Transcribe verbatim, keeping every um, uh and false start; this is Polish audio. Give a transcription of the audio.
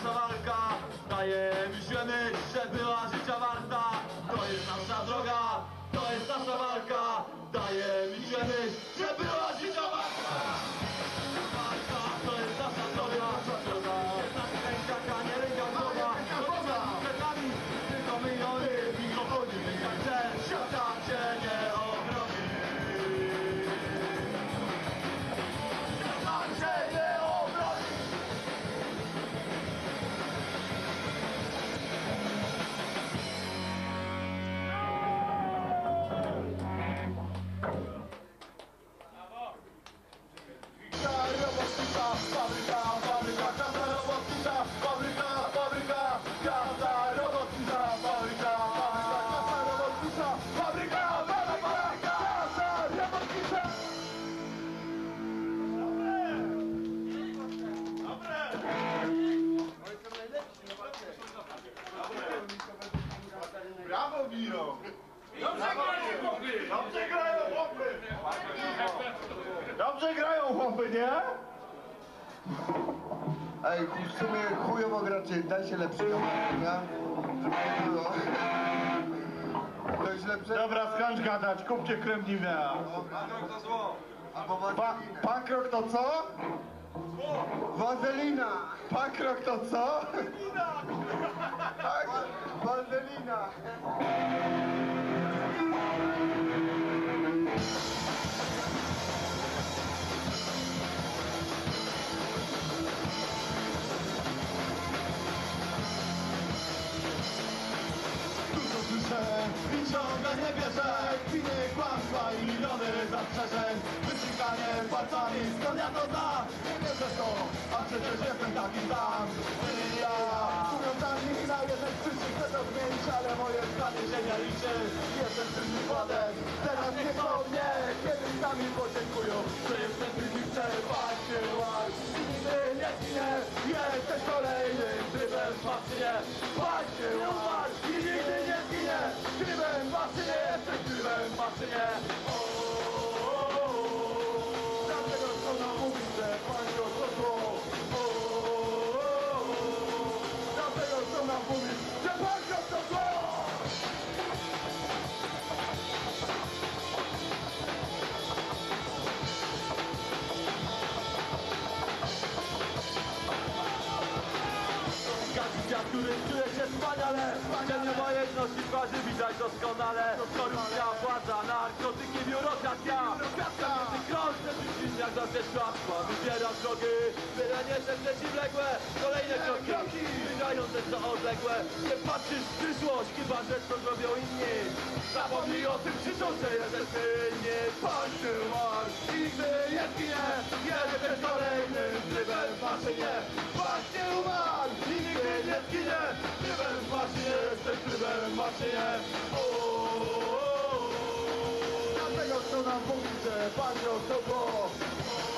nasza walka. Dajemy siłę myśl, że była życia warta. To jest nasza droga, to jest nasza walka. Dajemy siłę myśl, że była życia warta. Walka, to jest nasza droga, droga. Jest nasza ręka, a nie ręka droga. Droga przed nami, tylko my ją i obchodzimy jak cel. Świata cię nie obroni. Świata cię nie obroni. Robotnicza, fabryka, fabryka, kasa robotnicza, fabryka, fabryka, kasa robotnicza, fabryka, fabryka, kasa robotnicza, fabryka, fabryka, kasa robotnicza. Dobre! Dobre! Brawo, Miro! Dobrze grają chłopy! Dobrze grają chłopy! Dobrze grają chłopy, nie? Ej, w sumie chujowo gracie, dajcie lepszy numer, nie? Żeby nie było. Ktoś lepszy? Dobra, skończ gadać, kupcie kremniwea. Pankrok to zło. Albo wazelina. Pankrok to co? Zło. Wazelina. Pankrok to co? Tak, wazelina. I ciągle nie bierze kwiny, kłamstwa i miliony zastrzeżeń. Wycikanie palcami, skąd ja to znam? Nie wierzę w to, a przecież jestem taki sam. Ty i ja, mówią tam na jednej krzyczy, chcę to zmienić, ale moje zdanie się nie liczy. Jestem tym przykładem, teraz nie chcą mnie. Kiedyś sami podziękują, że jestem przeciwce. Patrzcie, łaś, nigdy nie zginie. Jesteś kolejnym trybem w maszynie. Patrzcie, łaś, i nigdy nie zginie. Trybem w maszynie, jesteś trybem w maszynie. Dlatego co nam mówi, że pańcio to zło. Dlatego co nam mówi, że pańcio to zło. Gadzicia, który czuje się wspaniale. Ciemne mojejności twarzy widać doskonale. Korupcja, władza, narkotyki, biurokracja. Kobiety krążne dziś jak zacznie szłapstwa. Wybieram drogi, wyranie się przeciwległe. Kolejne kroki, wydające co odległe. Nie patrzysz w przyszłość, chyba że to zrobią inni. Zapomnij o tym, krzyczą, że jeden sylnie. Patrzcie, marsz, nigdy nie zginie. Jeden kolejnym trybem w maszynie. Patrzcie, umarł, nigdy nie zginie. Trybem w maszynie, jesteś trybem w maszynie. Dlatego co nam mówi, że panią to było.